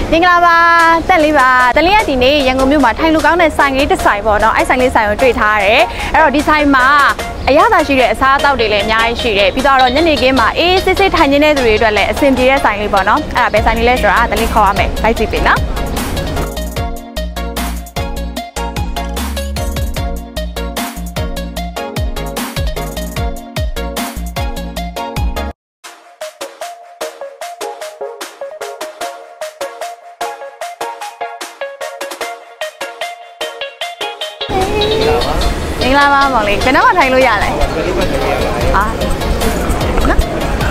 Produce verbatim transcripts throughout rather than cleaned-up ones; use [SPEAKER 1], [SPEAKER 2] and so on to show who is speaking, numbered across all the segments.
[SPEAKER 1] င်္ဂလာပါတက်လေးပါတလေးရဒီနေ့ရန်ကုန်မြို့မှာထိုင်လူကောင်းတဲ့ဆိုင်လေးတစ်ဆိုင်ပေါ့နော်အဲ့ဆိုင်လေးဆိုင်ကိုတွေ့ထားရတယ်အဲ့တော့ဒီဆိုင်မှာအရသာရှိတဲ့အစားအသောက်တွေလည်းအများကြီးရှိတယ်ပြီးတော့ညနေခင်းမှာအေးစစ်စစ်ထိုင်နေတဲ့သူတွေအတွက်လည်းအဆင်ပြေတဲ့ဆိုင်လေးပေါ့နော်အဲ့ဒါပဲဆိုင်လေးလဲဆိုတာတလေးခေါ်ရမယ်လိုက်ကြည့်ပြီနော်မင်္ဂလာပါမောင်လေးဘယ်တော့မှထိုင်လို့ရလဲဟာနော်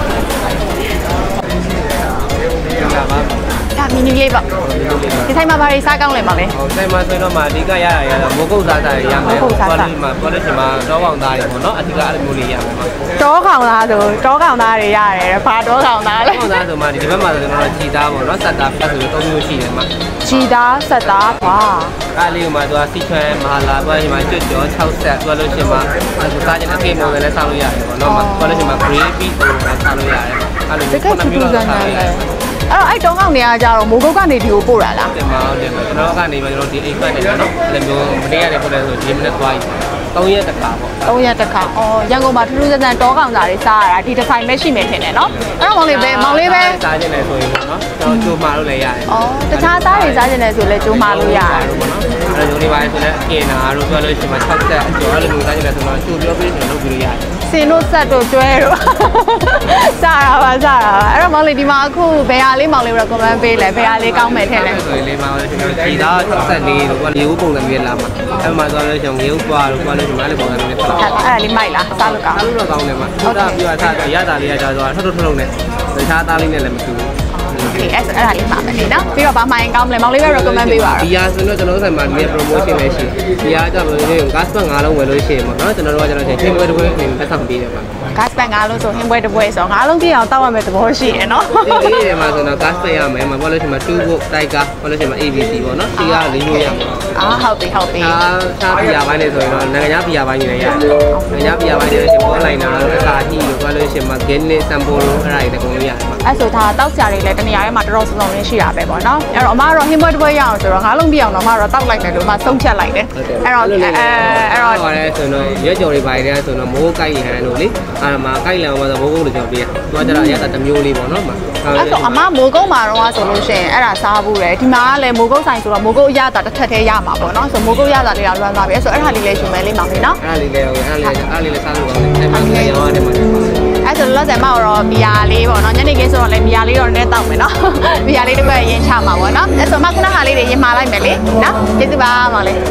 [SPEAKER 1] ဒါမီနီလေးပေါ့ဒီဆိုင်မှာဘာတွေစားကောင်းလဲမောင်လေး
[SPEAKER 2] ဟိုဆိုင်မှာဆိုတော့မှအဓိကရရရတာမိုးကုတ်စားစားရရမယ်ကွာလေးမှာကွာလေးချိန်မှာတောကောင်သားတွေပေါ့နော်အဓိကအဲ့လိုမျိုးလေးရမယ်မှာ
[SPEAKER 1] တောကောင်သားဆိုတောကောင်သားတွေရတယ်ဘာတောကောင်သားလဲ
[SPEAKER 2] တောကောင်သားဆိုမှဒီဘက်မှာဆိုတော့ခြီသားပေါ့နော်ဆက်သားဖတ်ဆိုတော့သုံးမျိုးရှိတယ်မှာ
[SPEAKER 1] ခြီသားဆက်သားပါ
[SPEAKER 2] အဲ့လေးမှာသူကစီချွဲမဟာလာကွာချိန်မှာကျွတ်ကျော်၆ဆက်ကွာလို့ချိန်မှာအခုစားခြင်းအကေမျိုးလည်းစားလို့ရတယ်ပေါ့နော်မှာကွာလို့ချိန်မှာ gravy ကိုလည်းစားလို့ရတယ်အဲ့လိုမျိုးခုနမျိုးလောက်စားရတယ်
[SPEAKER 1] အဲ့တော့အဲ့တောင်းကောင်နေရကြတော့မိုးကုတ်ကနေဒီကိုပို့တာလား
[SPEAKER 2] တင်ပါဟုတ်တယ်ကျွန်တော်ကနေပြီးကျွန်တော်ဒီအိမ်ဖက်နေတာနော်အဲ့လိုမျိုးမနေ့ရတယ်ပို့လဲဆိုဒီမနေ့သွားပြီသုံးရက်တစ်ခါပေါ့
[SPEAKER 1] သုံးရက်တစ်ခါအော်ရန်ကုန်မှာထူးထူးဆန်းဆန်းတောကောင်သားတွေစားရတာဒီတစ်ဆိုင်ပဲရှိမယ်ထင်တယ်နော်အဲ့တော့မောင်လေးပဲမောင်လေးပဲ
[SPEAKER 2] စားခြင်းလဲဆိုရင်ပေါ့နော်ကျွန်တော်ကြိုးမာလို့လည်းရတယ်
[SPEAKER 1] အော်တခြားသားတွေစားခြင်းလဲဆိုလဲကြိုးမာလို့ရတယ်
[SPEAKER 2] ပေါ့နော်အဲ့တော့ညိုလေးပါဆိုလဲအင်နာတို့ပြောလို့ရှိရင်၆ဆက်အကျော်အဲ့လိုမျိုးစားခြင်းလဲဆိုတော့ကြိုးပြောပြီးကျွန်တော်လုပ်ပြီးလို့ရတယ်
[SPEAKER 1] စင်တို့ဆက်တို့ကျွဲတို့စားရပါစားရပါအဲ့တော့မောင်လေးဒီမှာအခုဘယ်ဟာလေးမောင်လေး recommend ပေးလဲဘယ်ဟာလေးကောင်းမယ်ထင်လဲ
[SPEAKER 2] ဆိုရင်လေးမောင်လေးကျွန်တော်ခြေသား၆ဆက်လေးတို့ကရေဦးပုံစံမျိုးလာမှာအဲ့မှာဆိုလို့ရှိရင်ရေဦးပွားတို့ပွားလို့ရှိရင်အဲ့လိုပုံစံမျိုးလေး
[SPEAKER 1] ဆက်အဲ့ဒါလေးမိုက်လားစားလို့ကောင်း
[SPEAKER 2] အဲ့လိုတော့ကောင်းတယ်မှာဟုတ်တာပြီးတော့ထားရတာလေးရကြတော့ထုတ်ထုတ်ထုတ်ထုတ်နဲ့တခြားသားလေးနဲ့လည်းမတူဘူး
[SPEAKER 1] Okay အဲ့အဲ့ဒါလေးမှာမယ်လေနော်ပြီးတော့ဗာမှရင်ကောင်းမလဲမောင်လေးပဲ recommend ပေးပါတော့
[SPEAKER 2] ဒီဟာဆိုတော့ကျွန်တော်တို့ဆိုင်မှာဒီ promotion လည်းရှိဒီဟာကြောင့်လို့ gas pack ငါးလုံးဝယ်လို့ရှိရင်ပေါ့နော်ကျွန်တော်တို့ကကျွန်တော်ချင်းပွဲတစ်ပွဲနေပတ်ဆောင်ပေးတယ်ပါ
[SPEAKER 1] gas pack ငါးလုံးဆိုဟင်းပွဲတစ်ပွဲဆိုငါးလုံးပြည့်အောင်တောက်ရမယ်သဘောရှိရနော်
[SPEAKER 2] ဒီလေးတွေမှာဆိုတော့ gas pack ရမယ်မှာဘာလို့ရှိမှာtwo volt tiger ဘာလို့ရှိမှာ A B C ပေါ့နော်ဒီကလေးမျိုးရမှာ
[SPEAKER 1] အာဟုတ်ပြီဟုတ်ပြီ
[SPEAKER 2] အာစားပြရပိုင်းနေဆိုရင်တော့နိုင်ငံခြားပြရပိုင်းနေလည်းရတယ်နိုင်ငံခြားပြရပိုင်းနေရှင်ပေါ်လိုက်တာတော့အစာကြီးလို့ဘာလို့ရှိမှာ gain နဲ့ sample လို့အဲ့ဒါတွေအကုန်လုံးရတယ်မှာ
[SPEAKER 1] အဲ့ဆိုဒါတောက်ကြတွေလည်းတနေရာထဲမှာတော်တော်စုံစုံရင်းရှိတာပဲပေါ့နော်အဲ့တော့အမကတော့ဟင်းပွဲတစ်ပွဲရအောင်ဆိုတော့ငါးလုံးပြအောင်တော့အမကတော့တောက်လိုက်တယ်လို့မှဆုံးဖြတ်လိုက်တယ်အဲ့တော့အဲအဲ့တော့
[SPEAKER 2] ဟောရဲဆိုတော့ရွက်ကြော်တွေပါတယ်ဆိုတော့မိုးကိုက်ရဟန်းလို့လေအဲ့မှာကိုက်လံမှာဆိုမိုးကုတ်လို့ကြော်ပေးသွားကြတာအရသာတစ်မျိုးလေးပေါ့နော်မှာ
[SPEAKER 1] အဲ့တော့အမမိုးကုတ်မှာတော့ဆိုလို့ရှိရင်အဲ့ဒါစားဘူးတယ်ဒီမှာကလည်းမိုးကုတ်ဆိုင်ဆိုတော့မိုးကုတ်အရသာတစ်ထက်တည်းရမှာပေါ့နော်ဆိုမိုးကုတ်ရသာလေးတော့လွမ်းသွားပြီဆိုတော့အဲ့ဒါလေးလည်းရှင်မယ်လေးမောင်လေးနော်
[SPEAKER 2] အဲ့ဒါလေးလည်းဟုတ်အဲ့ဒါလေးအဲ့ဒါလေးလည်းစားလို့ကောင်းတယ်အဲ့မှာရောရတယ်မှာ
[SPEAKER 1] အဲ့ဆိုလောဆယ်မတော့ဘီယာလေးပေါ့နော်ညနေခင်းဆိုတော့လည်းဘီယာလေးတော့လည်းတောက်မယ်နော်ဘီယာလေးတစ်ခွက်ရင်ချမှာပေါ့နော်အဲ့ဆိုမခုနဟာလေးတွေရင်မာလိုက်မယ်လေနော်ကျေးဇူးပါမောင်လေး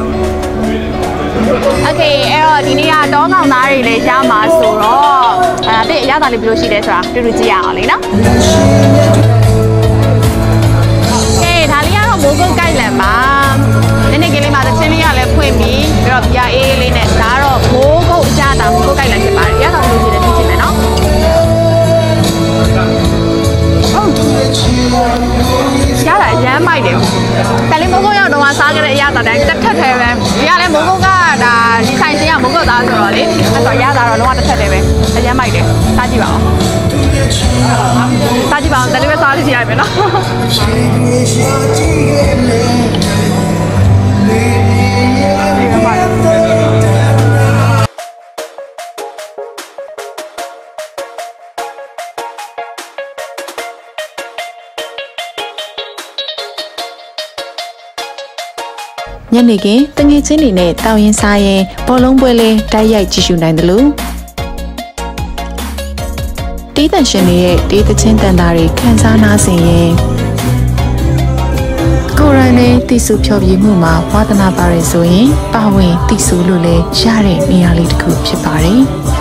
[SPEAKER 1] โอเคအဲ့တော့ဒီနေ့ကတော့ကောင်သားတွေလည်းရမှာဆိုတော့အဲ့ဒါအရသာလေးဘယ်လိုရှိလဲဆိုတာတူတူကြည့်ရအောင်လေနော်โอเคဒါလေးကတော့မိုးကုတ်ကိုက်လန်ပါနည်းနည်းကလေးမှာသချင်းလေးကလည်းဖွင့်ပြီးပြီးတော့ပြာအေးလေးနဲ့ဒါကတော့မိုးကုတ်အကြတာမိုးကုတ်ကိုက်လန်ဖြစ်ပါတယ်ရတော့ဘယ်လိုရှိလဲသိချင်တယ်နော်ရတာရမ်းမိုက်တယ်တလေးမိုးကုတ်ရောက်တော့စားကြတဲ့အရသာတိုင်းတစ်ထက်ထဲပဲဒီကလည်းမိုးကုတ်ကဒါဒီဆိုင်စင်းကမိုးကုတ်သားဆိုတော့လေအဲ့တော့ရတာတော့လုံးဝတစ်ထက်ထဲပဲအရမ်းမိုက်တယ်စားကြည့်ပါဦးစားကြည့်ပါဦးတလေးပဲစားကြည့်ရမယ်နော်
[SPEAKER 3] ညနေခင်းတငယ်ချင်းတွေနဲ့တောင်းရင်စားရင်ဘောလုံးပွဲလေးတိုက်ရိုက်ကြည့်ရှုနိုင်တယ်လို့တေးသန့်ရှင်တွေရဲ့တေးသချင်းတန်တာတွေခန်းစားနာဆင်ရင်ကိုရန်နဲ့တိစုဖြောပြမှုမှာဝါသနာပါရဆိုရင်ပါဝင်တိစုလို့လည်းရတဲ့နေရာလေးတစ်ခုဖြစ်ပါတယ်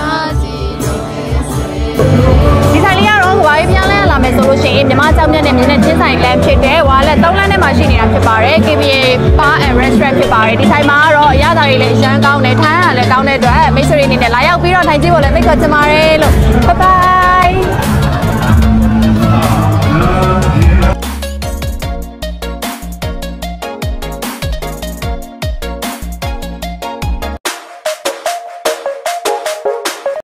[SPEAKER 1] ဒီဆိုင်လေးကတော့ဝါရေးပြောင်းလဲလာမယ်ဆိုလို့ရှိရင်မြမကြောက်မြတ်နဲ့မြင်းနဲ့ချင်းဆိုင်လမ်းဖြစ်တဲ့ဝါလက်သုံးလမ်းထဲမှာရှိနေတာဖြစ်ပါတယ် K B A Bar and Restaurant ဖြစ်ပါတယ်ဒီဆိုင်မှာကတော့အရသာတွေလည်းအရန်ကောင်းတယ်ထိုင်းရလည်းကောင်းတဲ့အတွက်မိတ်ဆွေတွေအနေနဲ့လာရောက်ပြီးတော့ထိုင်ကြည့်ဖို့လည်းဖိတ်ခေါ်ချင်ပါတယ်လို့